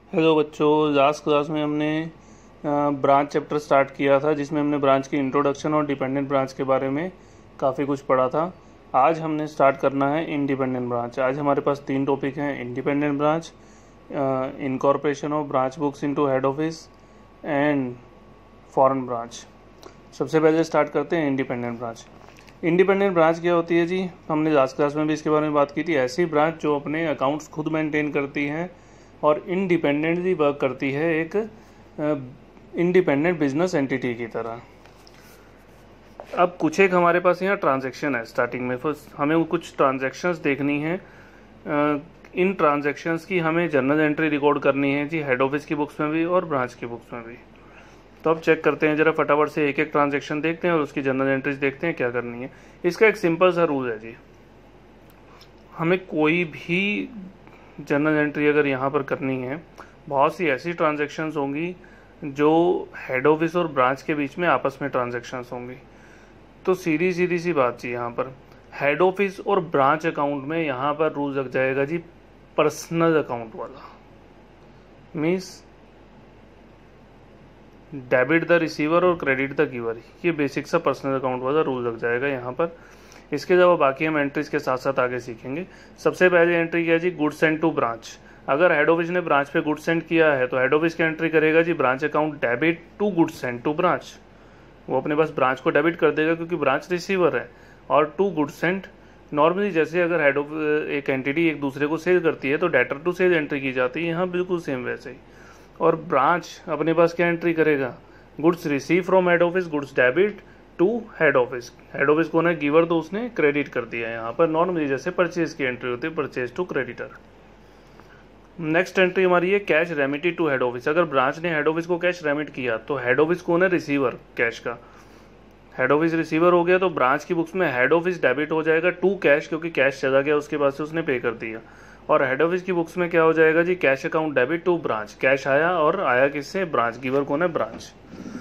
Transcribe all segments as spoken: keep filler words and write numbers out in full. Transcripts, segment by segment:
Hello बच्चों, last class में हमने ब्रांच चैप्टर स्टार्ट किया था जिसमें हमने ब्रांच की इंट्रोडक्शन और डिपेंडेंट ब्रांच के बारे में काफ़ी कुछ पढ़ा था। आज हमने स्टार्ट करना है इंडिपेंडेंट ब्रांच। आज हमारे पास तीन टॉपिक हैं: independent branch, incorporation of branch books into head office and foreign branch. सबसे पहले स्टार्ट करते हैं इंडिपेंडेंट ब्रांच। इंडिपेंडेंट ब्रांच क्या होती है जी? हमने लास्ट क्लास में भी इसके बारे में बात की थी। ऐसी ब्रांच जो अपने अकाउंट्स खुद मेंटेन करती हैं और इंडिपेंडेंटली वर्क करती है, एक इंडिपेंडेंट बिजनेस एंटिटी की तरह। अब कुछ एक हमारे पास यहाँ ट्रांजैक्शन है। स्टार्टिंग में फर्स्ट हमें कुछ ट्रांजैक्शंस देखनी है। इन ट्रांजैक्शंस की हमें जर्नल एंट्री रिकॉर्ड करनी है जी, हेड ऑफिस की बुक्स में भी और ब्रांच की बुक्स में भी। तो अब चेक करते हैं जरा, फटाफट से एक एक ट्रांजैक्शन देखते हैं और उसकी जर्नल एंट्रीज देखते हैं क्या करनी है। इसका एक सिंपल सा रूल है जी, हमें कोई भी जर्नल एंट्री अगर यहाँ पर करनी है, बहुत सी ऐसी ट्रांजैक्शंस होंगी जो हेड ऑफिस और ब्रांच के बीच में आपस में ट्रांजैक्शंस होंगी। तो सीधी सीधी सी बात जी, यहाँ पर हेड ऑफिस और ब्रांच अकाउंट में यहाँ पर रूल लग जाएगा जी पर्सनल अकाउंट वाला। मीन्स डेबिट द रिसीवर और क्रेडिट द गिवर, ये बेसिक सा पर्सनल अकाउंट वाला रूल लग जाएगा यहाँ पर। इसके अलावा बाकी हम एंट्रीज के साथ साथ आगे सीखेंगे। सबसे पहले एंट्री क्या है जी? Goods send to branch. अगर हेड ऑफिस ने ब्रांच पे गुड्स सेंड किया है तो हेड ऑफिस की एंट्री करेगा जी branch account debit to goods send to branch. वो अपने पास ब्रांच को डेबिट कर देगा क्योंकि ब्रांच रिसीवर है। और टू गुड्स सेंड, नॉर्मली जैसे अगर हेड ऑफ एक एंटिटी एक दूसरे को सेल करती है तो डेटर टू सेल एंट्री की जाती है, यहाँ बिल्कुल सेम वैसे ही। और ब्रांच अपने पास क्या एंट्री करेगा? Goods receive from head office, goods debit to head office. Head office को ना गिवर तो उसने क्रेडिट कर दिया है यहाँ पर, नॉर्मली जैसे परचेज की एंट्री होती है, purchase to creditor. Next entry हमारी है cash remitted to head office. अगर ब्रांच ने हेड ऑफिस को कैश रेमिट किया तो हेड ऑफिस को ना रिसीवर कैश का, हेड ऑफिस रिसीवर हो गया तो ब्रांच की बुक्स में हेड ऑफिस डेबिट हो जाएगा टू कैश, क्योंकि कैश चला गया उसके पास से, उसने पे कर दिया। और हेड ऑफिस की बुक्स में क्या हो जाएगा जी? Cash account debit to branch. Cash आया और आया किससे? ब्रांच, गिवर कौन है? Branch.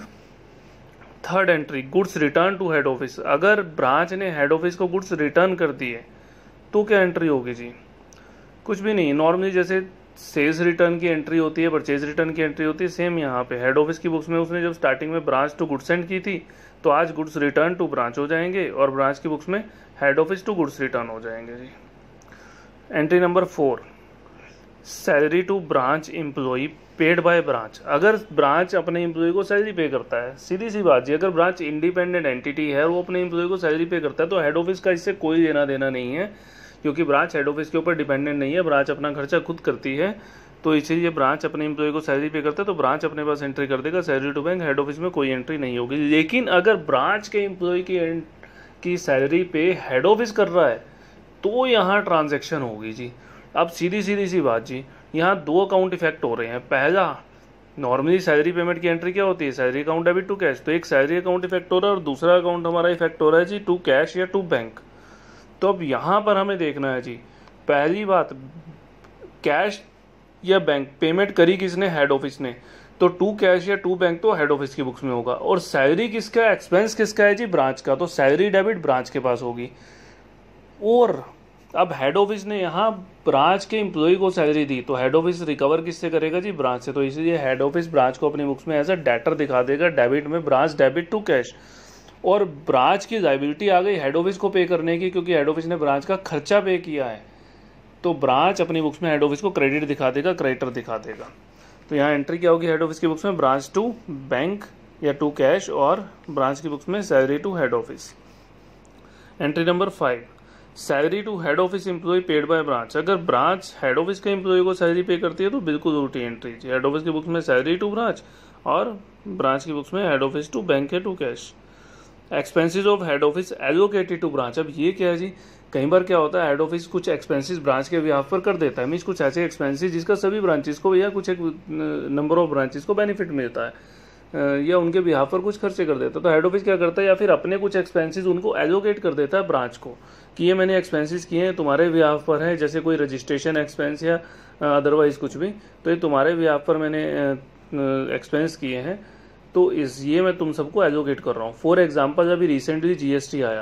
Third entry goods return to head office. अगर ब्रांच ने हेड ऑफिस को गुड्स रिटर्न कर दिए तो क्या एंट्री होगी जी? कुछ भी नहीं, नॉर्मली जैसे सेल्स रिटर्न की एंट्री होती है, परचेज रिटर्न की एंट्री होती है, सेम यहाँ पे हेड ऑफिस की बुक्स में उसने जब स्टार्टिंग में ब्रांच टू गुड्स सेंड की थी तो आज गुड्स रिटर्न टू ब्रांच हो जाएंगे और ब्रांच की बुक्स में head office to goods return हो जाएंगे जी। Entry number four salary to branch employee paid by branch. अगर ब्रांच अपने एम्प्लॉय को सैलरी पे करता है, सीधी सी बात जी, अगर ब्रांच इंडिपेंडेंट एंटिटी है और वो अपने एम्प्लॉय को सैलरी पे करता है तो हेड ऑफिस का इससे कोई लेना देना नहीं है, क्योंकि ब्रांच हेड ऑफिस के ऊपर डिपेंडेंट नहीं है, ब्रांच अपना खर्चा खुद करती है। तो इसीलिए ब्रांच अपने एम्प्लॉय को सैलरी पे करता है तो ब्रांच अपने पास एंट्री कर देगा salary to bank, head office में कोई एंट्री नहीं होगी। लेकिन अगर ब्रांच के एम्प्लॉय की की सैलरी पे हेड ऑफिस कर रहा है तो यहाँ ट्रांजेक्शन होगी जी। अब सीधी सीधी सी बात जी, यहाँ दो अकाउंट इफेक्ट हो रहे हैं। पहला, नॉर्मली सैलरी पेमेंट की एंट्री क्या होती है? Salary account debit to cash. तो एक सैलरी अकाउंट इफेक्ट हो रहा है और दूसरा अकाउंट हमारा इफेक्ट हो रहा है जी टू कैश या टू बैंक। तो अब यहाँ पर हमें देखना है जी, पहली बात, कैश या बैंक पेमेंट करी किसने? हेड ऑफिस ने। तो टू कैश या टू बैंक तो हेड ऑफिस की बुक्स में होगा। और सैलरी किसका, एक्सपेंस किसका है जी? ब्रांच का। तो सैलरी डेबिट ब्रांच के पास होगी। और अब हेड ऑफिस ने यहाँ ब्रांच के एम्प्लॉय को सैलरी दी तो हेड ऑफिस रिकवर किससे करेगा जी? ब्रांच से। तो इसलिए हेड ऑफिस ब्रांच को अपनी बुक्स में एज अ डेटर दिखा देगा, डेबिट में ब्रांच डेबिट टू कैश। और ब्रांच की लायबिलिटी आ गई हेड ऑफिस को पे करने की, क्योंकि हेड ऑफिस ने ब्रांच का खर्चा पे किया है। तो ब्रांच अपनी बुक्स में हेड ऑफिस को क्रेडिट दिखा देगा, क्रेडिटर दिखा देगा। तो यहाँ एंट्री क्या होगी हेड ऑफिस की बुक्स में? ब्रांच टू बैंक या टू कैश, और ब्रांच की बुक्स में salary to head office. Entry number five salary to head office employee paid by branch. अगर ब्रांच हेड ऑफिस के एम्प्लॉय को सैलरी पे करती है तो बिल्कुल उल्टी एंट्री। हेड ऑफिस की बुक्स में सैलरी टू ब्रांच और ब्रांच की बुक्स में हेड ऑफिस टू बैंक या to cash. Expenses of head office allocated to branch. अब ये क्या है जी? कई बार क्या होता है, हेड ऑफिस कुछ एक्सपेंसेस ब्रांच के बिहाफ पर कर देता है। मीन्स कुछ ऐसे एक्सपेंसेस जिसका सभी ब्रांचेस को या कुछ एक नंबर ऑफ ब्रांचेस को बेनिफिट मिलता है या उनके बिहाफ पर कुछ खर्चे कर देता है। तो हेड ऑफिस क्या करता है, या फिर अपने कुछ एक्सपेंसेस उनको एलोकेट कर देता है ब्रांच को कि ये मैंने एक्सपेंसेस किए हैं, तुम्हारे बिहाफ पर है, जैसे कोई रजिस्ट्रेशन एक्सपेंस या अदरवाइज कुछ भी, तो ये तुम्हारे बिहाफ पर मैंने एक्सपेंस किए हैं, तो इस ये मैं तुम सबको एलोकेट कर रहा हूँ। फॉर एग्जाम्पल अभी रिसेंटली जीएसटी आया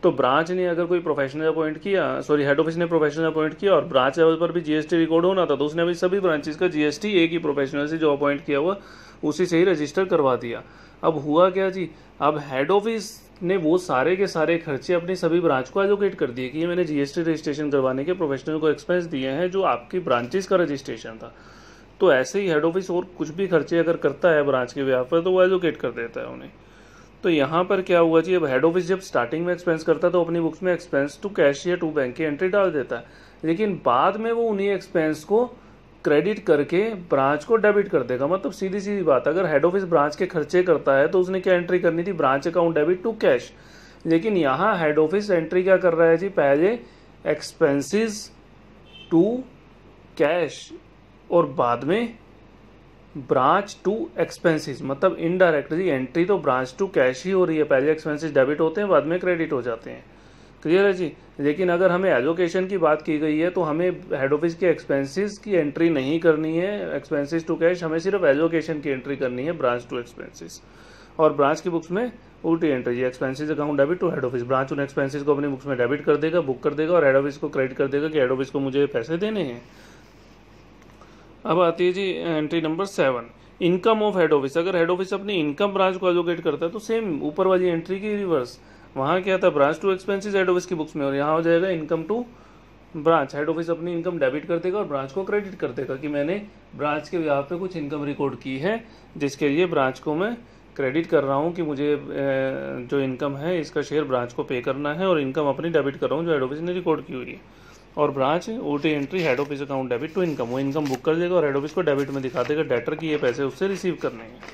तो ब्रांच ने अगर कोई प्रोफेशनल अपॉइंट किया, सॉरी हेड ऑफिस ने प्रोफेशनल अपॉइंट किया और ब्रांच लेवल पर भी जीएसटी रिकॉर्ड होना था, तो उसने अभी सभी ब्रांचेस का जीएसटी एक ही प्रोफेशनल से जो अपॉइंट किया हुआ उसी से ही रजिस्टर करवा दिया। अब हुआ क्या जी, अब हेड ऑफिस ने वो सारे के सारे खर्चे अपनी सभी ब्रांच को एलोकेट कर दिए कि ये मैंने जीएसटी रजिस्ट्रेशन करवाने के प्रोफेशनल को एक्सपेंस दिए हैं जो आपकी ब्रांचेस का रजिस्ट्रेशन था। तो ऐसे ही हेड ऑफिस और कुछ भी खर्चे अगर करता है ब्रांच के ब्याह पर तो वो एलोकेट कर देता है उन्हें। तो यहाँ पर क्या हुआ जी, अब हेड ऑफिस जब स्टार्टिंग में एक्सपेंस करता है तो अपनी बुक्स में एक्सपेंस टू कैश या टू बैंक की एंट्री डाल देता है, लेकिन बाद में वो उन्हीं एक्सपेंस को क्रेडिट करके ब्रांच को डेबिट कर देगा। मतलब सीधी सीधी बात, अगर हेड ऑफिस ब्रांच के खर्चे करता है तो उसने क्या एंट्री करनी थी, branch account debit to cash. लेकिन यहाँ हेड ऑफिस एंट्री क्या कर रहा है जी, पहले एक्सपेंसेस टू कैश और बाद में ब्रांच टू एक्सपेंसेस। मतलब इनडायरेक्टली एंट्री तो ब्रांच टू कैश ही हो रही है, पहले एक्सपेंसेस डेबिट होते हैं बाद में क्रेडिट हो जाते हैं। क्लियर है जी। लेकिन अगर हमें एलोकेशन की बात की गई है तो हमें हेड ऑफिस के एक्सपेंसेस की एंट्री नहीं करनी है, एक्सपेंसेस टू कैश, हमें सिर्फ एलोकेशन की एंट्री करनी है ब्रांच टू एक्सपेंसेस। और ब्रांच की बुक्स में उल्टी entry, expenses account debit to head office. Branch उन एक्सपेंसेस को अपनी बुक्स में डेबिट कर देगा, बुक कर देगा और हेड ऑफिस को क्रेडिट कर देगा कि हेड ऑफिस को मुझे पैसे देने हैं। अब आती है जी entry number seven, income of head office. अगर हेड ऑफिस अपनी इनकम ब्रांच को एलोकेट करता है तो सेम ऊपर वाली एंट्री की रिवर्स, वहाँ क्या था, branch to expenses head office की बुक्स में, और यहाँ हो जाएगा income to branch. Head office अपनी इनकम डेबिट कर देगा और ब्रांच को क्रेडिट कर देगा कि मैंने ब्रांच के ब्याह पे कुछ इनकम रिकॉर्ड की है जिसके लिए ब्रांच को मैं क्रेडिट कर रहा हूँ कि मुझे जो इनकम है इसका शेयर ब्रांच को पे करना है, और इनकम अपनी डेबिट कर रहा हूँ जो हेड ऑफिस ने रिकॉर्ड की हुई है। और ब्रांच उल्टी entry head office account debit to income, वो इनकम बुक कर देगा और हेड ऑफिस को डेबिट में दिखा देगा डेटर की ये पैसे उससे रिसीव करने हैं।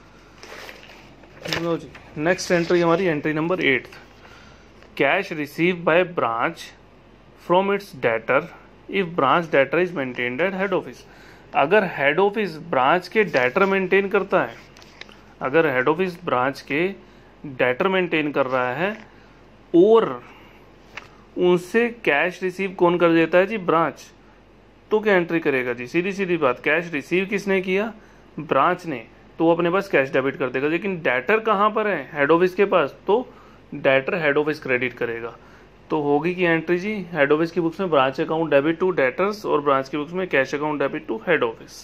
लो जी, नेक्स्ट एंट्री हमारी entry number eight, cash receive by branch from its debtor if branch debtor is maintained at head office. अगर हेड ऑफिस ब्रांच के डेटर मेंटेन करता है, अगर हेड ऑफिस ब्रांच के डेटर मेंटेन कर रहा है और उनसे कैश रिसीव कौन कर देता है जी, ब्रांच, तो क्या एंट्री करेगा जी, सीधी सीधी बात, कैश रिसीव किसने किया, ब्रांच ने, तो वो अपने पास कैश डेबिट कर देगा। लेकिन डेटर कहाँ पर है, हेड ऑफिस के पास, तो डेटर हेड ऑफिस क्रेडिट करेगा। तो होगी कि एंट्री जी हेड ऑफिस की बुक्स में branch account debit to debtors और ब्रांच की बुक्स में cash account debit to head office.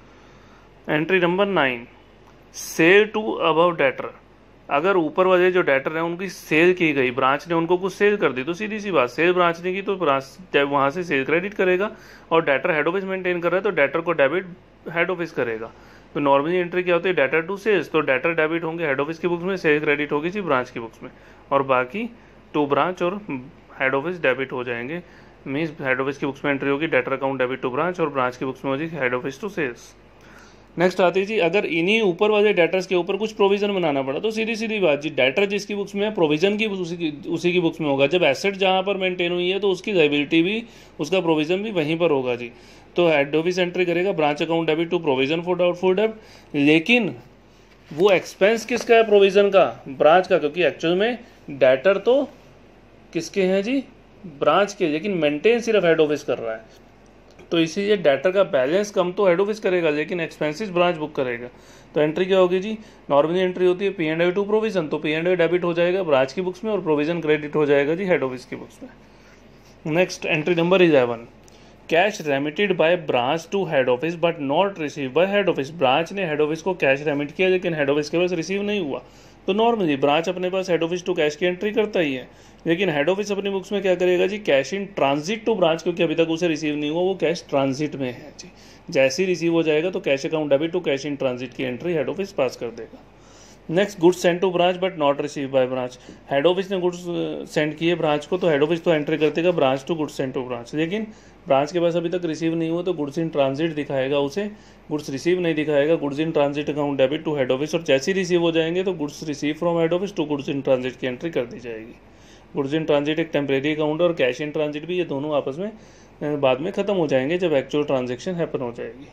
Entry number nine, sale to above debtor. अगर ऊपर वाले जो डेटर हैं उनकी सेल की गई, ब्रांच ने उनको कुछ सेल कर दी, तो सीधी सी बात, सेल ब्रांच ने की तो ब्रांच वहां से सेल क्रेडिट करेगा, और डेटर हेड ऑफिस मेंटेन कर रहा है तो डेटर को डेबिट हेड ऑफिस करेगा। तो नॉर्मली एंट्री क्या होती है, डेटर टू सेल्स, तो डेटर डेबिट होंगे हेड ऑफिस की बुक्स में, सेल क्रेडिट होगी जी ब्रांच की बुक्स में, और बाकी टू ब्रांच और हेड ऑफिस डेबिट हो जाएंगे। मीन्स हेड ऑफिस की बुक्स में एंट्री होगी debtor account debit to branch और ब्रांच की बुक्स में होगी head office to sales. Next आती है जी, अगर इन्हीं ऊपर वाले डेटर्स के ऊपर कुछ प्रोविजन बनाना पड़ा तो सीधी सीधी बात जी, डेटर जिसकी बुक्स में है प्रोविजन की उसी की उसी की बुक्स में होगा। जब एसेट जहां पर मेंटेन हुई है तो उसकी लायबिलिटी भी, उसका प्रोविजन भी वहीं पर होगा जी। तो हेड ऑफिस एंट्री करेगा branch account debit to provision for doubtful डेब्ट, लेकिन वो एक्सपेंस किसका है, प्रोविजन का, ब्रांच का, क्योंकि एक्चुअल में डेटर तो किसके हैं जी, ब्रांच के, लेकिन मेंटेन सिर्फ हेड ऑफिस कर रहा है। तो इसीलिए डेटर का बैलेंस कम तो हेड ऑफिस करेगा लेकिन एक्सपेंसेस ब्रांच बुक करेगा। तो एंट्री क्या होगी जी, नॉर्मली एंट्री होती है P and L to provision, तो पी एंड आई डेबिट हो जाएगा ब्रांच की बुक्स में और प्रोविजन क्रेडिट हो जाएगा जी हेड ऑफिस की बुक्स में। Next entry number eleven, cash remitted by branch to head office but not receive by head office. Branch ने हेड ऑफिस को कैश रेमिट किया लेकिन हेड ऑफिस के पास रिसीव नहीं हुआ। तो नॉर्मली ब्रांच अपने पास हेड ऑफिस टू कैश की एंट्री करता ही है, लेकिन हेड ऑफिस अपनी बुक्स में क्या करेगा जी, cash in transit to branch, क्योंकि अभी तक उसे रिसीव नहीं हुआ, वो कैश ट्रांजिट में है जी। जैसे ही रिसीव हो जाएगा तो cash account debit to cash in transit की एंट्री हेड ऑफिस पास कर देगा। Next, goods send to branch but not receive by branch. Head office ने गुड्स सेंड किए ब्रांच को तो हेड ऑफिस तो एंट्री कर देगा branch to goods send to branch, लेकिन ब्रांच के पास अभी तक रिसीव नहीं हुआ तो गुड्स इन ट्रांजिट दिखाएगा उसे, गुड्स रिसीव नहीं दिखाएगा, goods in transit account debit to head office, और जैसे ही रिसीव हो जाएंगे तो goods receive from head office to goods in transit की एंट्री कर दी जाएगी। गुड्स इन ट्रांजिट एक टेम्परेरी अकाउंट और कैश इन ट्रांजिट भी, ये दोनों आपस में बाद में खत्म हो जाएंगे जब एक्चुअल ट्रांजेक्शन हैपन हो जाएगी।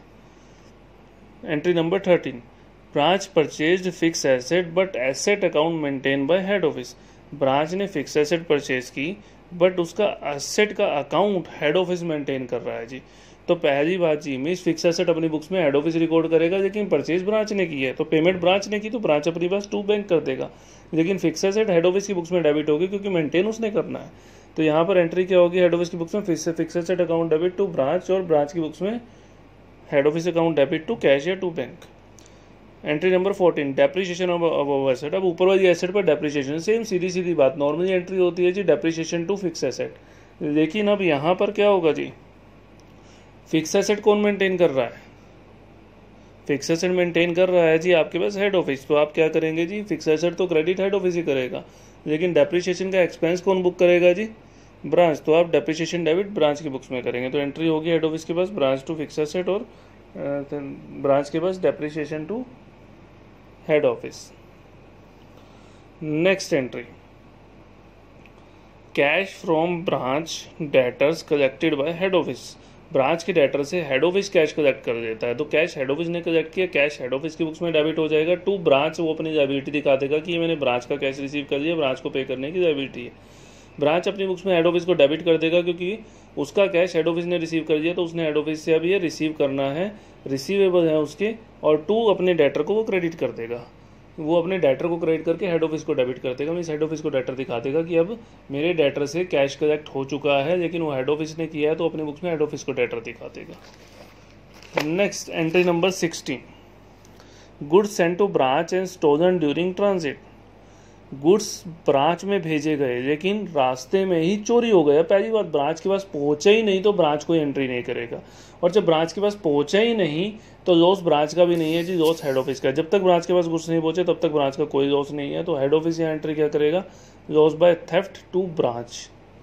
Entry number thirteen, branch purchased fix asset but asset account maintain by head office. Branch ने फिक्स एसेट परचेज की बट उसका एसेट का अकाउंट हेड ऑफिस मेंटेन कर रहा है जी। तो पहली बात जी मीन्स फिक्स एसेट अपनी बुक्स में हेड ऑफिस रिकॉर्ड करेगा, लेकिन परचेज ब्रांच ने की है तो पेमेंट ब्रांच ने की तो ब्रांच अपनी पास टू बैंक कर देगा, लेकिन फिक्स एसेट हेड ऑफिस की बुक्स में डेबिट होगी क्योंकि मेंटेन उसने करना है। तो यहाँ पर एंट्री क्या होगी, हेड ऑफिस की बुक्स में fix asset account debit to branch और ब्रांच की बुक्स में head office account debit to cash या to bank. Entry number fourteen depreciation of asset. अब ऊपर वाली एसेट पर डेप्रिसिएशन, सेम सीधी सीधी बात, नॉर्मली एंट्री होती है जी डेप्रिसिएशन टू फिक्स एसेट, लेकिन अब यहाँ पर क्या होगा जी, फिक्स एसेट कौन मेंटेन कर रहा है, फिक्स एसेट मेंटेन कर रहा है जी आपके पास हेड ऑफिस, तो आप क्या करेंगे जी, फिक्स एसेट तो क्रेडिट हेड ऑफिस ही करेगा, लेकिन डेप्रिसिएशन का एक्सपेंस कौन बुक करेगा जी, ब्रांच, तो आप डेप्रिसिएशन डेबिट ब्रांच की बुक्स में करेंगे। तो एंट्री होगी हेड ऑफिस के पास ब्रांच टू फिक्स एसेट और ब्रांच के पास depreciation to head office. Next entry, cash from branch debtors collected by head office. Branch के डेटर से हेड ऑफिस कैश कलेक्ट कर देता है, तो कैश हेड ऑफिस ने कलेक्ट किया, कैश हेड ऑफिस की बुक्स में डेबिट हो जाएगा टू ब्रांच, वो अपनी लायबिलिटी दिखा देगा कि ये मैंने ब्रांच का कैश रिसीव कर लिया, ब्रांच को पे करने की लायबिलिटी है। ब्रांच अपनी बुक्स में हेड ऑफिस को डेबिट कर देगा क्योंकि उसका कैश हेड ऑफिस ने रिसीव कर लिया, तो उसने हेड ऑफिस से अब ये रिसीव करना है, रिसीवेबल है उसके, और टू अपने डेटर को वो क्रेडिट कर देगा, वो अपने डेटर को क्रेडिट करके हेड ऑफिस को डेबिट कर देगा। मीन्स हेड ऑफिस को डेटर दिखा देगा कि अब मेरे डेटर से कैश कलेक्ट हो चुका है, लेकिन वो हेड ऑफिस ने किया है तो अपने बुक्स में हेड ऑफिस को डेटर दिखा देगा। Next entry number sixteen, goods sent to branch and stolen during transit. Goods branch में भेजे गए लेकिन रास्ते में ही चोरी हो गया। पहली बात, ब्रांच के पास पहुंचा ही नहीं तो ब्रांच कोई एंट्री नहीं करेगा, और जब ब्रांच के पास पहुंचा ही नहीं तो लॉस ब्रांच का भी नहीं है जी, लॉस हेड ऑफिस का। जब तक ब्रांच के पास गुड्स नहीं पहुंचे तब तक ब्रांच का कोई लॉस नहीं है, तो हेड ऑफिस यहाँ एंट्री क्या करेगा, loss by theft to branch.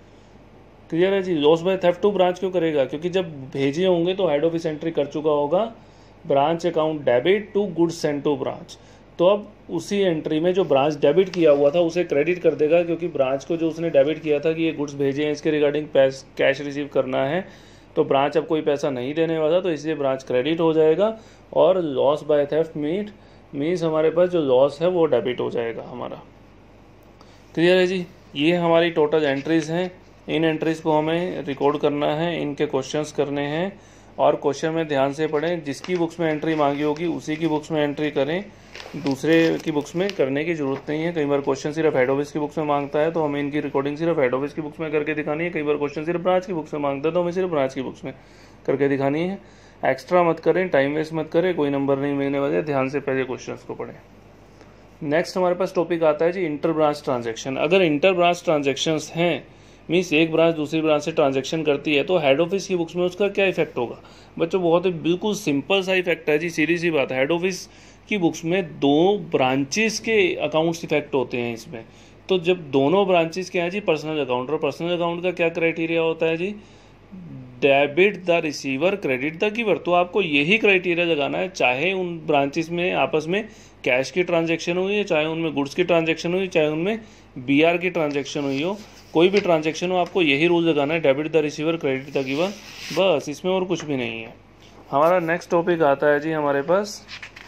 Clear है जी, loss by theft to branch क्यों करेगा, क्योंकि जब भेजे होंगे तो हेड ऑफिस एंट्री कर चुका होगा branch account debit to goods sent to branch, तो अब उसी एंट्री में जो ब्रांच डेबिट किया हुआ था उसे क्रेडिट कर देगा, क्योंकि ब्रांच को जो उसने डेबिट किया था कि ये गुड्स भेजे हैं इसके रिगार्डिंग कैश रिसीव करना है, तो ब्रांच अब कोई पैसा नहीं देने वाला, तो इसलिए ब्रांच क्रेडिट हो जाएगा, और loss by theft meet means हमारे पास जो लॉस है वो डेबिट हो जाएगा हमारा। क्लियर है जी, ये हमारी टोटल एंट्रीज हैं, इन एंट्रीज को हमें रिकॉर्ड करना है, इनके क्वेश्चंस करने हैं, और क्वेश्चन में ध्यान से पढ़ें, जिसकी बुक्स में एंट्री मांगी होगी उसी की बुक्स में एंट्री करें, दूसरे की बुक्स में करने की जरूरत नहीं है। कई बार क्वेश्चन सिर्फ हेड ऑफिस की बुक्स में मांगता है तो हमें इनकी रिकॉर्डिंग सिर्फ हेड ऑफिस की बुक्स में करके दिखानी है, कई बार क्वेश्चन सिर्फ ब्रांच की बुक्स में मांगता है तो हमें सिर्फ ब्रांच की बुक्स में करके दिखानी है। एक्स्ट्रा मत करें, टाइम वेस्ट मत करें, कोई नंबर नहीं मिलने वाले, ध्यान से पहले क्वेश्चन को पढ़ें। नेक्स्ट हमारे पास टॉपिक आता है जी इंटर ब्रांच ट्रांजेक्शन। अगर इंटर ब्रांच ट्रांजेक्शन हैं, मीन्स एक ब्रांच दूसरी ब्रांच से ट्रांजैक्शन करती है, तो हेड ऑफिस की बुक्स में उसका क्या इफेक्ट होगा बच्चों, बहुत ही बिल्कुल सिंपल सा इफेक्ट है जी, सीधी सी बात है। हेड ऑफिस की बुक्स में दो ब्रांचेस के अकाउंट्स इफेक्ट होते हैं इसमें, तो जब दोनों ब्रांचेस के हैं जी पर्सनल अकाउंट, और पर्सनल अकाउंट का क्या क्राइटेरिया होता है जी, debit the receiver credit the giver, तो आपको यही क्राइटेरिया लगाना है, चाहे उन ब्रांचेस में आपस में कैश की ट्रांजैक्शन हुई है, चाहे उनमें गुड्स की ट्रांजैक्शन हुई, चाहे उनमें बीआर की ट्रांजैक्शन हुई हो, कोई भी ट्रांजैक्शन हो, आपको यही रूल लगाना है, debit the receiver credit the giver, बस, इसमें और कुछ भी नहीं है। हमारा नेक्स्ट टॉपिक आता है जी हमारे पास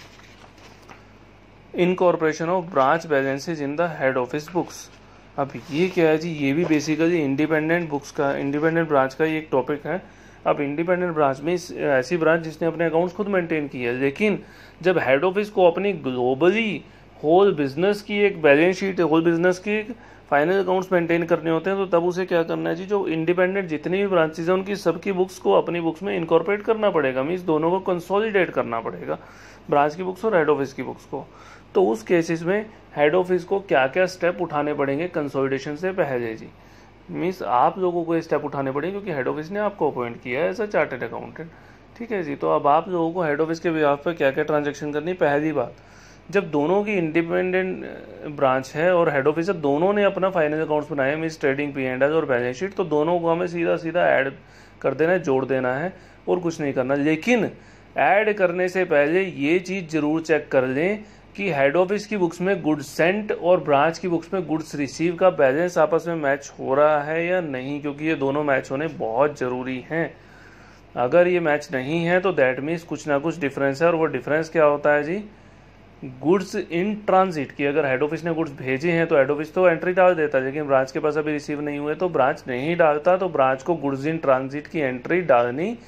incorporation of branch balances in the head office books. अब ये क्या है जी, ये भी बेसिकली इंडिपेंडेंट बुक्स का, इंडिपेंडेंट ब्रांच का ये एक टॉपिक है। अब इंडिपेंडेंट ब्रांच में ऐसी ब्रांच जिसने अपने अकाउंट्स खुद मेंटेन किए है, लेकिन जब हेड ऑफिस को अपनी ग्लोबली होल बिजनेस की एक बैलेंस शीट, होल बिजनेस की फाइनल अकाउंट्स मेंटेन करने होते हैं, तो तब उसे क्या करना है जी, जो इंडिपेंडेंट जितनी भी ब्रांचेज हैं उनकी सबकी बुक्स को अपनी बुक्स में इनकॉर्पोरेट करना पड़ेगा, मीन्स दोनों को कंसोलिडेट करना पड़ेगा, ब्रांच की बुक्स और हेड ऑफिस की बुक्स को। तो उस केसेस में हेड ऑफिस को क्या क्या स्टेप उठाने पड़ेंगे कंसोलिडेशन से पहले जी, मीन्स आप लोगों को ये स्टेप उठाने पड़ेंगे क्योंकि हेड ऑफिस ने आपको अपॉइंट किया है एज अ चार्टर्ड अकाउंटेंट, ठीक है जी। तो अब आप लोगों को हेड ऑफिस के बिहाफ पर क्या क्या ट्रांजेक्शन करनी, पहली बात, जब दोनों की इंडिपेंडेंट ब्रांच है और हेड ऑफिस है, दोनों ने अपना फाइनल अकाउंट्स बनाए, means trading P and L और बैलेंस शीट, तो दोनों को हमें सीधा सीधा ऐड कर देना है, जोड़ देना है, और कुछ नहीं करना। लेकिन ऐड करने से पहले ये चीज़ जरूर चेक कर लें कि हेड ऑफिस की बुक्स में गुड्स सेंट और ब्रांच की बुक्स में गुड्स रिसीव का बैलेंस आपस में मैच हो रहा है या नहीं, क्योंकि ये दोनों मैच होने बहुत ज़रूरी हैं। अगर ये मैच नहीं है तो दैट मीन्स कुछ ना कुछ डिफरेंस है, और वो डिफरेंस क्या होता है जी, गुड्स इन ट्रांजिट की। अगर हेड ऑफिस ने गुड्स भेजे हैं तो हेड ऑफिस तो एंट्री डाल देता है, लेकिन ब्रांच के पास अभी रिसीव नहीं हुए तो ब्रांच नहीं डालता, तो ब्रांच को गुड्स इन ट्रांजिट की एंट्री डालनी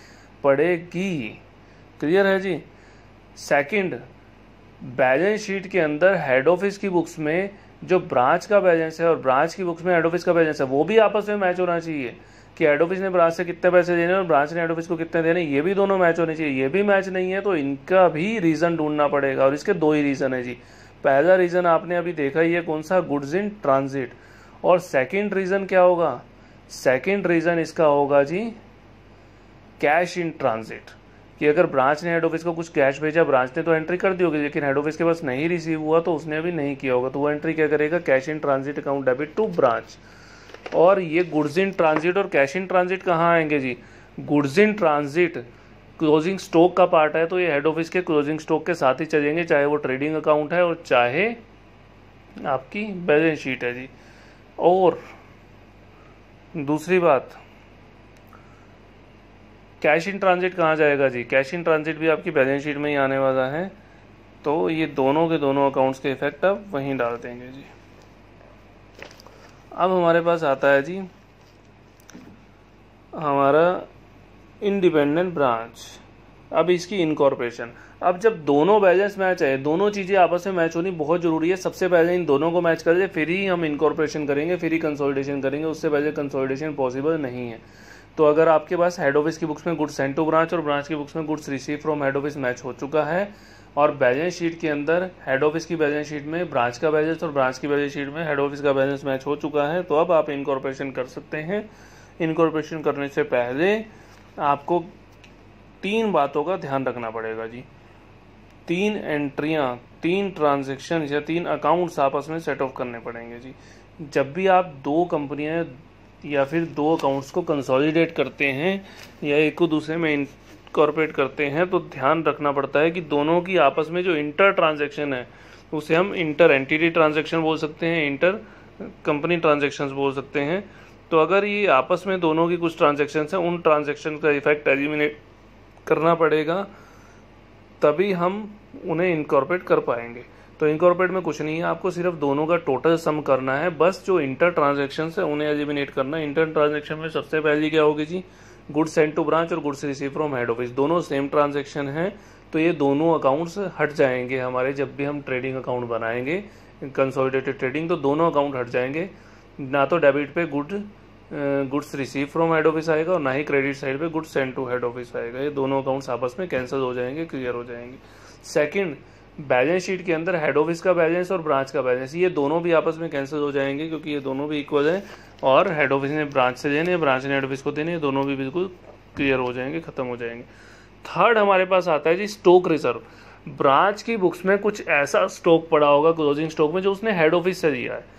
पड़ेगी। क्लियर है जी। सेकंड, बैलेंस शीट के अंदर हेड ऑफिस की बुक्स में जो ब्रांच का बैलेंस है और ब्रांच की बुक्स में हेड ऑफिस का बैलेंस है वो भी आपस में मैच होना चाहिए कि हेड ऑफिस ने ब्रांच से कितने पैसे देने और ब्रांच ने हेड ऑफिस को कितने देने, ये भी दोनों मैच होने चाहिए। ये भी मैच नहीं है तो इनका भी रीजन ढूंढना पड़ेगा और इसके दो ही रीजन है जी। पहला रीजन आपने अभी देखा ही है, कौन सा, गुड्स इन ट्रांजिट। और सेकंड रीजन क्या होगा, सेकंड रीजन इसका होगा जी कैश इन ट्रांजिट, कि अगर ब्रांच ने हेड ऑफिस को कुछ कैश भेजा, ब्रांच ने तो एंट्री कर दी होगी लेकिन हेड ऑफिस के पास नहीं रिसीव हुआ तो उसने अभी नहीं किया होगा, तो वो एंट्री क्या करेगा, cash in transit account debit to branch. और ये गुड्स इन ट्रांजिट और कैश इन ट्रांजिट कहाँ आएंगे जी, goods in transit closing stock का पार्ट है तो ये हेड ऑफिस के क्लोजिंग स्टॉक के साथ ही चलेंगे, चाहे वो ट्रेडिंग अकाउंट है और चाहे आपकी बैलेंस शीट है जी। और दूसरी बात, कैश इन ट्रांजिट कहाँ जाएगा जी, कैश इन ट्रांजिट भी आपकी बैलेंस शीट में ही आने वाला है, तो ये दोनों के दोनों अकाउंट्स के इफेक्ट आप वहीं डाल देंगे जी। अब हमारे पास आता है जी हमारा इंडिपेंडेंट ब्रांच। अब इसकी इनकॉर्पोरेशन। अब जब दोनों बैलेंस मैच है, दोनों चीज़ें आपस में मैच होनी बहुत ज़रूरी है। सबसे पहले इन दोनों को मैच कर दे फिर ही हम इनकॉर्पोरेशन करेंगे, फिर ही कंसोलिडेशन करेंगे, उससे पहले कंसोलिडेशन पॉसिबल नहीं है। तो अगर आपके पास हेड ऑफिस की बुक्स में गुड्स सेंट टू ब्रांच और ब्रांच की बुक्स में goods receive from head office match हो चुका है और बैलेंस शीट के अंदर हेड ऑफिस की बैलेंस शीट में ब्रांच का बैलेंस और ब्रांच की बैलेंस शीट में हेड ऑफिस का बैलेंस मैच हो चुका है, तो अब आप इनकॉर्पोरेशन कर सकते हैं। इनकॉर्पोरेशन करने से पहले आपको तीन बातों का ध्यान रखना पड़ेगा जी। तीन एंट्रियां, तीन ट्रांजैक्शन या तीन अकाउंट्स आपस में सेट ऑफ करने पड़ेंगे जी। जब भी आप दो कंपनियां या फिर दो अकाउंट्स को कंसोलिडेट करते हैं या एक को दूसरे में इनकॉर्पोरेट करते हैं तो ध्यान रखना पड़ता है कि दोनों की आपस में जो इंटर ट्रांजैक्शन है उसे हम इंटर एंटिटी ट्रांजैक्शन बोल सकते हैं, इंटर कंपनी ट्रांजैक्शंस बोल सकते हैं। तो अगर ये आपस में दोनों की कुछ ट्रांजैक्शंस हैं, उन ट्रांजैक्शन का इफेक्ट एलिमिनेट करना पड़ेगा, तभी हम उन्हें इनकॉर्पोरेट कर पाएंगे। तो इनकॉर्पोरेट में कुछ नहीं है, आपको सिर्फ दोनों का टोटल सम करना है, बस जो इंटर ट्रांजैक्शन है उन्हें एलिमिनेट करना है। इंटर ट्रांजैक्शन में सबसे पहली क्या होगी जी, गुड्स सेंट टू ब्रांच और goods receive from head office, दोनों सेम ट्रांजैक्शन है तो ये दोनों अकाउंट्स हट जाएंगे हमारे। जब भी हम ट्रेडिंग अकाउंट बनाएंगे कंसोलिडेटेड ट्रेडिंग, तो दोनों अकाउंट हट जाएंगे, ना तो डेबिट पे good goods receive from head office आएगा और ना ही क्रेडिट साइड पे goods sent to head office आएगा। ये दोनों अकाउंट्स आपस में कैंसिल हो जाएंगे, क्लियर हो जाएंगे। सेकंड, बैलेंस शीट के अंदर हेड ऑफिस का बैलेंस और ब्रांच का बैलेंस, ये दोनों भी आपस में कैंसिल हो जाएंगे क्योंकि ये दोनों भी इक्वल है और हेड ऑफिस ने ब्रांच से लेने, ब्रांच ने हेड ऑफिस को देने, दोनों भी बिल्कुल क्लियर हो जाएंगे, खत्म हो जाएंगे। थर्ड हमारे पास आता है जी स्टॉक रिजर्व। ब्रांच की बुक्स में कुछ ऐसा स्टॉक पड़ा होगा क्लोजिंग स्टॉक में जो उसने हेड ऑफिस से लिया है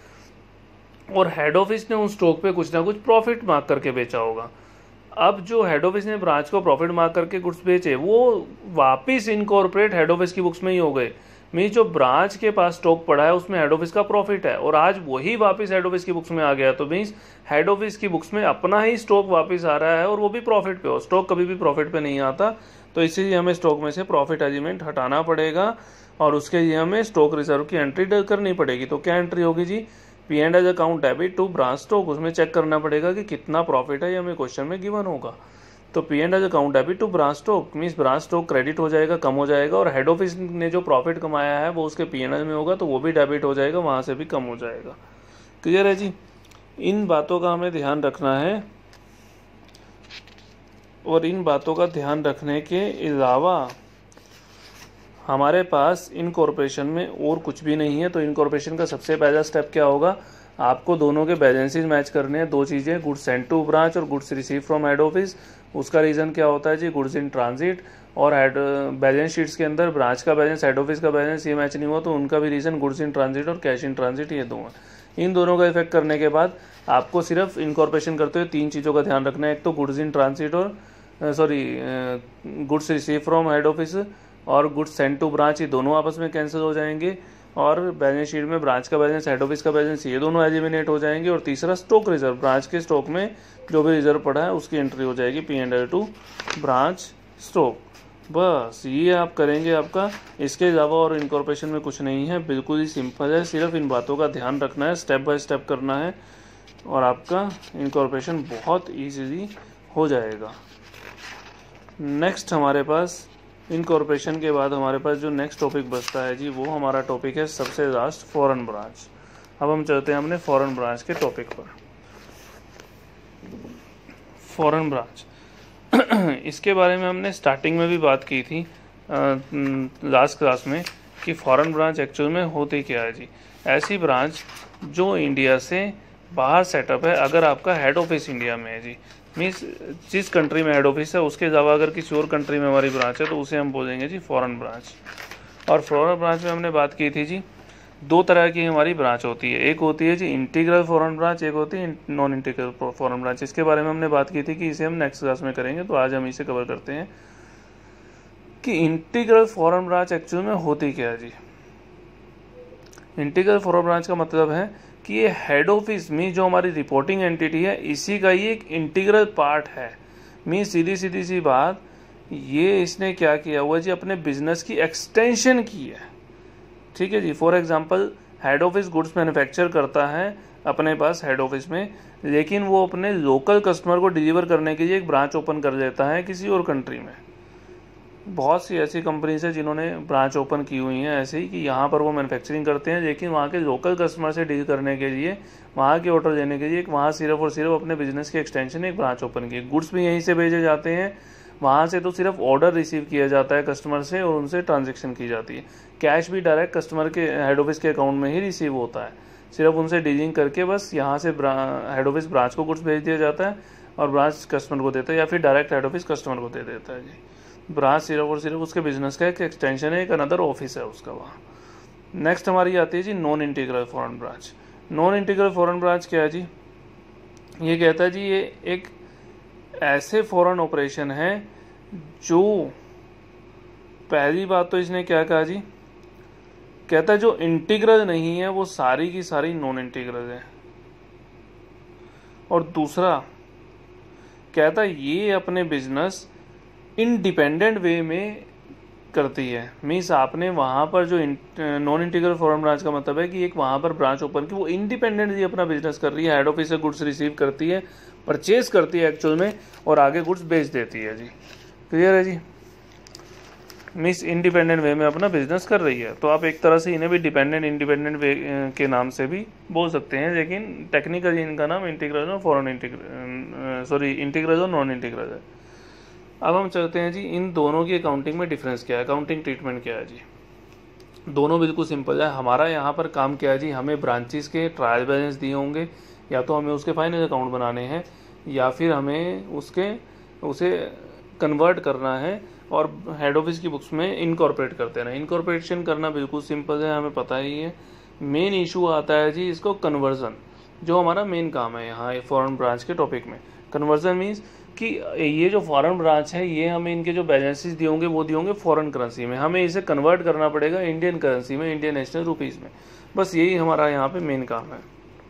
और हेड ऑफिस ने उस स्टॉक पे कुछ ना कुछ प्रॉफिट मार्क करके बेचा होगा। अब जो हेड ऑफिस ने ब्रांच को प्रॉफिट मार्क करके गुड्स बेचे वो वापिस इनकॉर्पोरेट हेड ऑफिस की बुक्स में ही हो गए। मीन जो ब्रांच के पास स्टॉक पड़ा है उसमें हेड ऑफिस का प्रॉफिट है और आज वही वापस हेड ऑफिस की बुक्स में आ गया, तो मीन्स हेड ऑफिस की बुक्स में अपना ही स्टॉक वापस आ रहा है और वो भी प्रॉफिट पे हो। स्टॉक कभी भी प्रॉफिट पे नहीं आता, तो इसीलिए हमें स्टॉक में से प्रॉफिट एलिमेंट हटाना पड़ेगा और उसके लिए हमें स्टॉक रिजर्व की एंट्री करनी पड़ेगी। तो क्या एंट्री होगी जी, P and H account debit to branch stock, उसमें चेक करना पड़ेगा कि कितना प्रॉफिट है, ये हमें क्वेश्चन में गिवन होगा। तो P and H account debit to branch stock means branch stock credit हो जाएगा, कम हो जाएगा और हेड ऑफिस ने जो प्रॉफिट कमाया है वो उसके पी एंड एल में होगा तो वो भी डेबिट हो जाएगा, वहाँ से भी कम हो जाएगा। क्लियर है जी। इन बातों का हमें ध्यान रखना है और इन बातों का ध्यान रखने के अलावा हमारे पास इनकॉर्पोरेशन में और कुछ भी नहीं है। तो इनकॉर्पोरेशन का सबसे पहला स्टेप क्या होगा, आपको दोनों के बैलेंसेस मैच करने हैं। दो चीज़ें, गुड्स सेंट टू ब्रांच और goods receive from head office. उसका रीज़न क्या होता है जी, गुड्स इन ट्रांजिट और हेड बैलेंस शीट्स के अंदर ब्रांच का बैलेंस हेड ऑफिस का बैलेंस ये मैच नहीं हुआ तो उनका भी रीज़न गुड्स इन ट्रांजिट और कैश इन ट्रांजिट, ये दो हैं। इन दोनों का इफेक्ट करने के बाद आपको सिर्फ इनकॉर्पोरेशन करते हुए तीन चीज़ों का ध्यान रखना है। एक तो गुड्स इन ट्रांजिट और sorry goods receive from head office और गुड्स सेंट टू ब्रांच, ये दोनों आपस में कैंसिल हो जाएंगे और बैलेंस शीट में ब्रांच का बैलेंस हेड ऑफिस का बैलेंस ये दोनों एलिमिनेट हो जाएंगे। और तीसरा स्टॉक रिजर्व, ब्रांच के स्टॉक में जो भी रिजर्व पड़ा है उसकी एंट्री हो जाएगी P and L to branch stock. बस ये आप करेंगे आपका, इसके अलावा और इनकॉर्पोरेशन में कुछ नहीं है, बिल्कुल ही सिंपल है। सिर्फ इन बातों का ध्यान रखना है, स्टेप बाय स्टेप करना है और आपका इनकॉर्पोरेशन बहुत ईजीली हो जाएगा। नेक्स्ट हमारे पास इनकॉर्पोरेशन के बाद हमारे पास जो नेक्स्ट टॉपिक बचता है जी, वो हमारा टॉपिक है सबसे लास्ट फॉरेन ब्रांच। अब हम चलते हैं हमने फॉरेन ब्रांच के टॉपिक पर। फॉरेन ब्रांच इसके बारे में हमने स्टार्टिंग में भी बात की थी लास्ट क्लास में कि फॉरेन ब्रांच एक्चुअल में होती क्या है जी। ऐसी ब्रांच जो इंडिया से बाहर सेटअप है, अगर आपका हेड ऑफिस इंडिया में है जी, मीन्स जिस कंट्री में हेड ऑफिस है उसके अलावा अगर किसी और कंट्री में हमारी ब्रांच है तो उसे हम बोलेंगे जी फॉरेन ब्रांच। और फॉरेन ब्रांच में हमने बात की थी जी, दो तरह की हमारी ब्रांच होती है, एक होती है जी इंटीग्रल फॉरेन ब्रांच, एक होती है नॉन इंटीग्रल फॉरेन ब्रांच। इसके बारे में हमने बात की थी कि इसे हम नेक्स्ट क्लास में करेंगे, तो आज हम इसे कवर करते हैं कि इंटीग्रल फॉरेन ब्रांच एक्चुअल में होती क्या है जी। इंटीग्रल फॉरेन ब्रांच का मतलब है कि ये हेड ऑफिस में जो हमारी रिपोर्टिंग एंटिटी है इसी का ये एक इंटीग्रल पार्ट है। मीन सीधी सीधी सी बात, ये इसने क्या किया हुआ जी, अपने बिजनेस की एक्सटेंशन की है। ठीक है जी। For example head office goods manufacture करता है अपने पास हेड ऑफिस में, लेकिन वो अपने लोकल कस्टमर को डिलीवर करने के लिए एक ब्रांच ओपन कर देता है किसी और कंट्री में। बहुत सी ऐसी कंपनीज है जिन्होंने ब्रांच ओपन की हुई हैं ऐसे ही कि यहाँ पर वो मैन्युफैक्चरिंग करते हैं, लेकिन वहाँ के लोकल कस्टमर से डील करने के लिए, वहाँ के ऑर्डर देने के लिए एक वहाँ सिर्फ और सिर्फ अपने बिजनेस के एक्सटेंशन एक ब्रांच ओपन की। गुड्स भी यहीं से भेजे जाते हैं, वहाँ से तो सिर्फ ऑर्डर रिसीव किया जाता है कस्टमर से और उनसे ट्रांजेक्शन की जाती है। कैश भी डायरेक्ट कस्टमर के हेड ऑफिस के अकाउंट में ही रिसीव होता है, सिर्फ उनसे डीलिंग करके बस यहाँ से हेड ऑफिस ब्रांच को गुड्स भेज दिया जाता है और ब्रांच कस्टमर को देता है, या फिर डायरेक्ट हेड ऑफिस कस्टमर को दे देता है जी। ब्रांच सिर्फ और सिर्फ उसके बिजनेस का एक एक्सटेंशन है, एक अनदर ऑफिस है उसका वहाँ। नेक्स्ट हमारी आती है जी non integral foreign branch. Non integral foreign branch क्या है जी, ये कहता है जी ये एक ऐसे फॉरेन ऑपरेशन है जो, पहली बात तो इसने क्या कहा जी, कहता है जो इंटीग्रल नहीं है वो सारी की सारी नॉन इंटीग्रल है। और दूसरा कहता है ये अपने बिजनेस इंडिपेंडेंट वे में करती है। मीन्स आपने वहाँ पर जो नॉन इंटीग्रल फॉरेन ब्रांच का मतलब है कि एक वहाँ पर ब्रांच ओपन की, वो इंडिपेंडेंटली अपना बिजनेस कर रही है, हेड ऑफिस से गुड्स रिसीव करती है, परचेज करती है एक्चुअल में, और आगे गुड्स बेच देती है जी। क्लियर है जी। मीन्स इंडिपेंडेंट वे में अपना बिजनेस कर रही है। तो आप एक तरह से इन्हें भी डिपेंडेंट इंडिपेंडेंट वे के नाम से भी बोल सकते हैं, लेकिन टेक्निकली इनका नाम इंटीग्रल और फॉरेन इंटीग्रल सॉरी इंटीग्रल और नॉन इंटीग्रल है। अब हम चलते हैं जी इन दोनों की अकाउंटिंग में डिफरेंस क्या है, अकाउंटिंग ट्रीटमेंट क्या है जी। दोनों बिल्कुल सिंपल है। हमारा यहाँ पर काम क्या है जी, हमें ब्रांचेस के ट्रायल बैलेंस दिए होंगे, या तो हमें उसके फाइनल अकाउंट बनाने हैं, या फिर हमें उसके उसे कन्वर्ट करना है और हेड ऑफिस की बुक्स में इनकॉर्पोरेट करते हैं। इनकॉर्पोरेशन करना बिल्कुल सिंपल है, हमें पता ही है। मेन इशू आता है जी इसको कन्वर्जन, जो हमारा मेन काम है यहाँ फॉरेन ब्रांच के टॉपिक में। कन्वर्जन मीन्स कि ये जो फॉरेन ब्रांच है ये हमें इनके जो बैलेंसेस दिए होंगे वो दिए होंगे फॉरेन करेंसी में, हमें इसे कन्वर्ट करना पड़ेगा इंडियन करेंसी में, इंडियन नेशनल रुपीज़ में। बस यही हमारा यहाँ पे मेन काम है।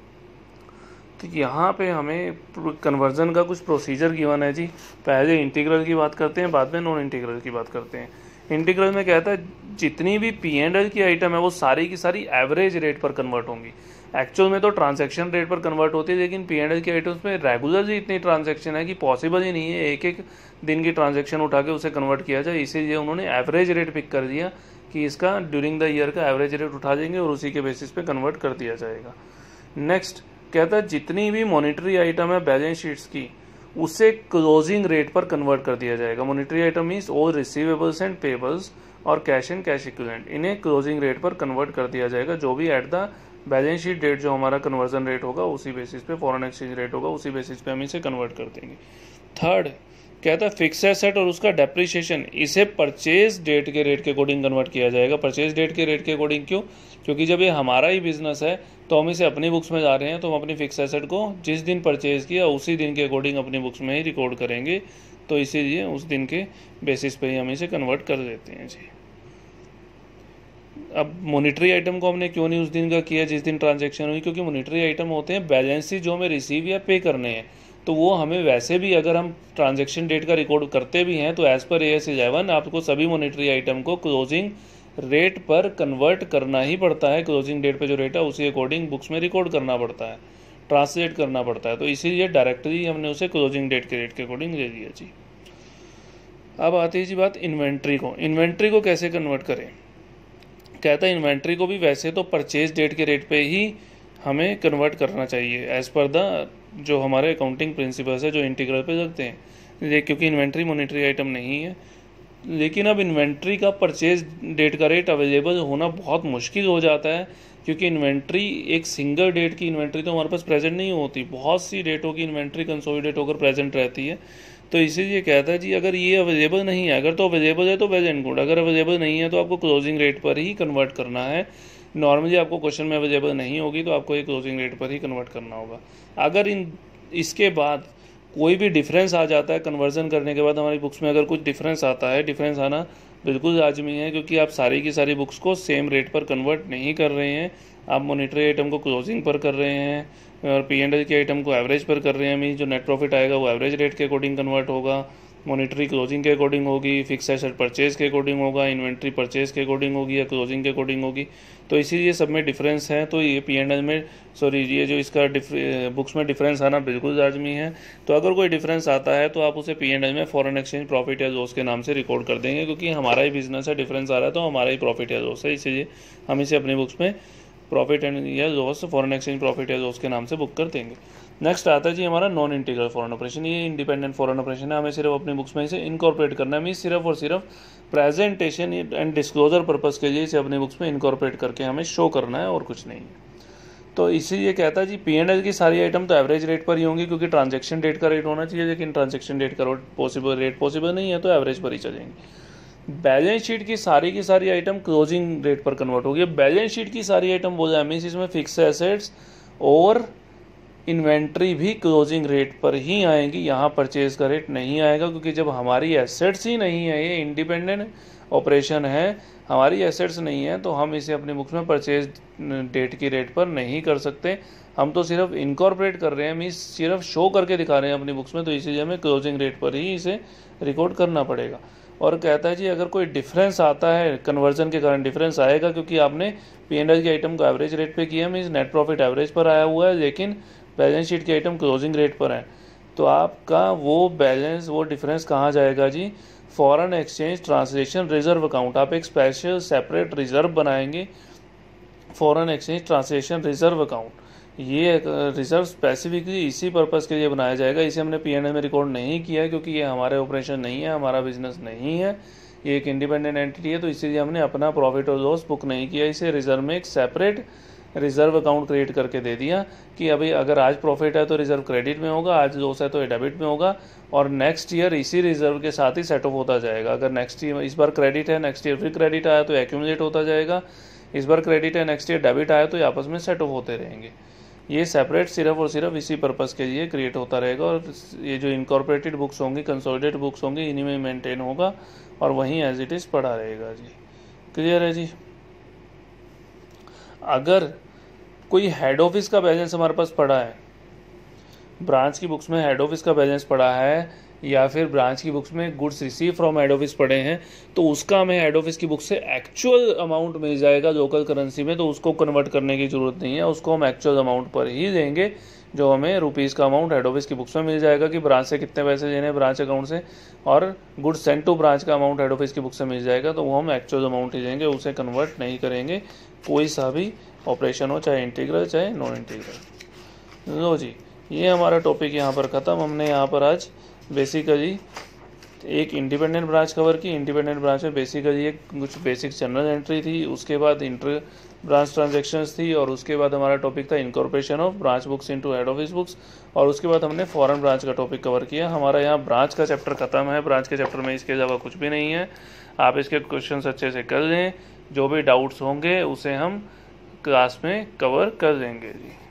तो यहाँ पे हमें कन्वर्जन का कुछ प्रोसीजर गिवन है जी। पहले इंटीग्रल की बात करते हैं, बाद में नॉन इंटीग्रल की बात करते हैं। इंटीग्रल में कहता है जितनी भी पी एंड एल की आइटम है वो सारी की सारी एवरेज रेट पर कन्वर्ट होंगी। एक्चुअल में तो ट्रांजैक्शन रेट पर कन्वर्ट होती है, लेकिन पी एंड एल की आइटम्स में रेगुलरली इतनी ट्रांजैक्शन है कि पॉसिबल ही नहीं है एक एक दिन की ट्रांजैक्शन उठा के उसे कन्वर्ट किया जाए। इसीलिए उन्होंने एवरेज रेट पिक कर दिया कि इसका ड्यूरिंग द ईयर का एवरेज रेट उठा देंगे और उसी के बेसिस पे कन्वर्ट कर दिया जाएगा। नेक्स्ट कहता है जितनी भी मॉनिटरी आइटम है बैलेंस शीट्स की उसे क्लोजिंग रेट पर कन्वर्ट कर दिया जाएगा। Monetary item means all receivables and payables और कैश एंड कैश इक्विवेलेंट, इन्हें क्लोजिंग रेट पर कन्वर्ट कर दिया जाएगा। जो भी at the balance sheet date जो हमारा कन्वर्जन रेट होगा उसी बेसिस पे, फॉरेन एक्सचेंज रेट होगा उसी बेसिस पे हम इसे कन्वर्ट कर देंगे। थर्ड कहता है फिक्स एसेट और उसका डेप्रिसिएशन, इसे परचेज डेट के रेट के अकॉर्डिंग कन्वर्ट किया जाएगा। परचेज डेट के रेट के अकॉर्डिंग क्यों? क्योंकि जब ये हमारा ही बिजनेस है तो हम इसे अपनी बुक्स में जा रहे हैं, तो हम अपनी फिक्स एसेट को जिस दिन परचेज किया उसी दिन के अकॉर्डिंग अपनी बुक्स में ही रिकॉर्ड करेंगे, तो इसीलिए उस दिन के बेसिस पे ही हम इसे कन्वर्ट कर देते हैं जी। अब मॉनिटरी आइटम को हमने क्यों नहीं उस दिन का किया जिस दिन ट्रांजैक्शन हुई? क्योंकि मॉनिटरी आइटम होते हैं बैलेंस शीट जो हमें रिसीव या पे करने हैं, तो वो हमें वैसे भी अगर हम ट्रांजैक्शन डेट का रिकॉर्ड करते भी हैं तो as per A S eleven आपको सभी मॉनिटरी आइटम को क्लोजिंग रेट पर कन्वर्ट करना ही पड़ता है। क्लोजिंग डेट पे जो रेट है उसी अकॉर्डिंग बुक्स में रिकॉर्ड करना पड़ता है, ट्रांसलेट करना पड़ता है, तो इसीलिए डायरेक्टली हमने उसे क्लोजिंग डेट के रेट के अकॉर्डिंग ले लिया जी। अब आती है जी बात इन्वेंट्री को। इन्वेंट्री को कैसे कन्वर्ट करें? कहता है इन्वेंट्री को भी वैसे तो परचेज डेट के रेट पे ही हमें कन्वर्ट करना चाहिए एज पर द जो हमारे अकाउंटिंग प्रिंसिपल्स है जो इंटीग्रल पे लगते हैं, क्योंकि इन्वेंट्री मॉनेटरी आइटम नहीं है। लेकिन अब इन्वेंट्री का परचेज डेट का रेट अवेलेबल होना बहुत मुश्किल हो जाता है, क्योंकि इन्वेंट्री एक सिंगल डेट की इन्वेंट्री तो हमारे पास प्रेजेंट नहीं होती, बहुत सी डेटों की इन्वेंट्री कंसोलिडेट होकर प्रेजेंट रहती है। तो इसीलिए कहता है जी अगर ये अवेलेबल नहीं है, अगर तो अवेलेबल है तो वेल एंड गुड, अगर अवेलेबल नहीं है तो आपको क्लोजिंग रेट पर ही कन्वर्ट करना है। नॉर्मली आपको क्वेश्चन में अवेलेबल नहीं होगी तो आपको ये क्लोजिंग रेट पर ही कन्वर्ट करना होगा। अगर इन इसके बाद कोई भी डिफरेंस आ जाता है कन्वर्जन करने के बाद हमारी बुक्स में, अगर कुछ डिफरेंस आता है, डिफरेंस आना बिल्कुल लाजमी है, क्योंकि आप सारी की सारी बुक्स को सेम रेट पर कन्वर्ट नहीं कर रहे हैं। आप मॉनेटरी आइटम को क्लोजिंग पर कर रहे हैं और पी एंड एल के आइटम को एवरेज पर कर रहे हैं। मीन जो नेट प्रॉफिट आएगा वो एवरेज रेट के अकॉर्डिंग कन्वर्ट होगा, मॉनेटरी क्लोजिंग के अकॉर्डिंग होगी, फिक्स एसेट परचेज के अकॉर्डिंग होगा, इन्वेंट्री परचेज के अकॉर्डिंग होगी या क्लोजिंग के अकॉर्डिंग होगी। तो इसीलिए सब में डिफरेंस है। तो ये पी एंड एल में सॉरी ये जो इसका बुक्स में डिफरेंस आना बिल्कुल लाजमी है। तो अगर कोई डिफरेंस आता है तो आप उसे पी एंड एल में फॉरेन एक्सचेंज प्रॉफिट या लॉस के नाम से रिकॉर्ड कर देंगे, क्योंकि हमारा ही बिजनेस है, डिफरेंस आ रहा है तो हमारा ही प्रॉफिट या लॉस है, इसीलिए हम इसे अपनी बुक्स में प्रॉफिट एंड या लॉस फॉरेन एक्सचेंज प्रॉफिट या लॉस के नाम से बुक कर देंगे। नेक्स्ट आता है जी हमारा नॉन इंटीग्रल फॉरेन ऑपरेशन। ये इंडिपेंडेंट फॉरेन ऑपरेशन है, हमें सिर्फ अपनी बुक्स में इसे इनकॉर्पोरेट करना है। मीन सिर्फ और सिर्फ प्रेजेंटेशन एंड डिस्क्लोजर पर्पस के लिए इसे अपनी बुक्स में इनकॉर्पोरेट करके हमें शो करना है और कुछ नहीं है। तो इसीलिए कहता है जी पी एंड एल की सारी आइटम तो एवरेज रेट पर ही होंगी, क्योंकि ट्रांजैक्शन डेट का रेट होना चाहिए, लेकिन ट्रांजैक्शन डेट का पॉसिबल रेट पॉसिबल नहीं है तो एवरेज पर ही चलेंगे। बैलेंस शीट की सारी की सारी आइटम क्लोजिंग रेट पर कन्वर्ट होगी। बैलेंस शीट की सारी आइटम बोला मीन्स इसमें फिक्स एसेट्स और इन्वेंट्री भी क्लोजिंग रेट पर ही आएंगी, यहाँ परचेज का रेट नहीं आएगा, क्योंकि जब हमारी एसेट्स ही नहीं है, ये इंडिपेंडेंट ऑपरेशन है, हमारी एसेट्स नहीं है, तो हम इसे अपनी बुक्स में परचेज डेट की रेट पर नहीं कर सकते। हम तो सिर्फ इनकॉर्पोरेट कर रहे हैं, मीन्स सिर्फ शो करके दिखा रहे हैं अपनी बुक्स में, तो इसीलिए हमें क्लोजिंग रेट पर ही इसे रिकॉर्ड करना पड़ेगा। और कहता है जी अगर कोई डिफरेंस आता है, कन्वर्जन के कारण डिफरेंस आएगा, क्योंकि आपने पी एंड एल की आइटम को एवरेज रेट पे किया, मीन्स नेट प्रॉफिट एवरेज पर आया हुआ है, लेकिन बैलेंस शीट की आइटम क्लोजिंग रेट पर है, तो आपका वो बैलेंस वो डिफरेंस कहाँ जाएगा जी? Foreign exchange translation reserve account. आप एक स्पेशल सेपरेट रिजर्व बनाएंगे, foreign exchange translation reserve account. ये रिजर्व स्पेसिफिकली इसी पर्पस के लिए बनाया जाएगा। इसे हमने पी एंड एल में रिकॉर्ड नहीं किया है, क्योंकि ये हमारे ऑपरेशन नहीं है, हमारा बिजनेस नहीं है, ये एक इंडिपेंडेंट एंटिटी है, तो इसीलिए हमने अपना प्रॉफिट और लॉस बुक नहीं किया। इसे रिजर्व में एक सेपरेट रिजर्व अकाउंट क्रिएट करके दे दिया कि अभी अगर आज प्रॉफिट है तो रिजर्व क्रेडिट में होगा, आज लॉस है तो ये डेबिट में होगा, और नेक्स्ट ईयर इसी रिजर्व के साथ ही सेट ऑफ होता जाएगा। अगर नेक्स्ट ईयर इस बार क्रेडिट है, नेक्स्ट ईयर फिर क्रेडिट आया तो एक्यूमुलेट होता जाएगा, इस बार क्रेडिट है, नेक्स्ट ईयर डेबिट आया तो ये आपस में सेट ऑफ होते रहेंगे। ये सेपरेट सिर्फ और सिर्फ इसी पर्पस के लिए क्रिएट होता रहेगा, और ये जो इनकॉर्पोरेटेड बुक्स होंगी, कंसोलिडेटेड बुक्स होंगी, इन्हीं में मेंटेन होगा और वहीं एज इट इज़ पड़ा रहेगा जी। क्लियर है जी? अगर कोई हेड ऑफिस का बैलेंस हमारे पास पड़ा है, ब्रांच की बुक्स में हेड ऑफिस का बैलेंस पड़ा है, या फिर ब्रांच की बुक्स में goods receive from head office पड़े हैं, तो उसका हमें हेड ऑफिस की बुक से एक्चुअल अमाउंट मिल जाएगा लोकल करेंसी में, तो उसको कन्वर्ट करने की ज़रूरत नहीं है, उसको हम एक्चुअल अमाउंट पर ही देंगे, जो हमें रुपीज़ का अमाउंट हेड ऑफिस की बुक्स में मिल जाएगा कि ब्रांच से कितने पैसे लेने हैं ब्रांच अकाउंट से, और गुड्स सेंड टू ब्रांच का अमाउंट हेड ऑफिस की बुक से मिल जाएगा, तो वो हम एक्चुअल अमाउंट ही देंगे, उसे कन्वर्ट नहीं करेंगे, कोई सा भी ऑपरेशन हो, चाहे इंटीग्रल चाहे नॉन इंटीग्रल। लो जी, ये हमारा टॉपिक यहाँ पर ख़त्म। हमने यहाँ पर आज बेसिकली एक इंडिपेंडेंट ब्रांच कवर की। इंडिपेंडेंट ब्रांच में बेसिकली एक कुछ बेसिक जनरल एंट्री थी, उसके बाद इंटर ब्रांच ट्रांजैक्शंस थी, और उसके बाद हमारा टॉपिक था incorporation of branch books into head office books, और उसके बाद हमने फॉरेन ब्रांच का टॉपिक कवर किया। हमारा यहाँ ब्रांच का चैप्टर खत्म है। ब्रांच के चैप्टर में इसके अलावा कुछ भी नहीं है। आप इसके क्वेश्चन अच्छे से कर लें, जो भी डाउट्स होंगे उसे हम क्लास में कवर कर देंगे जी।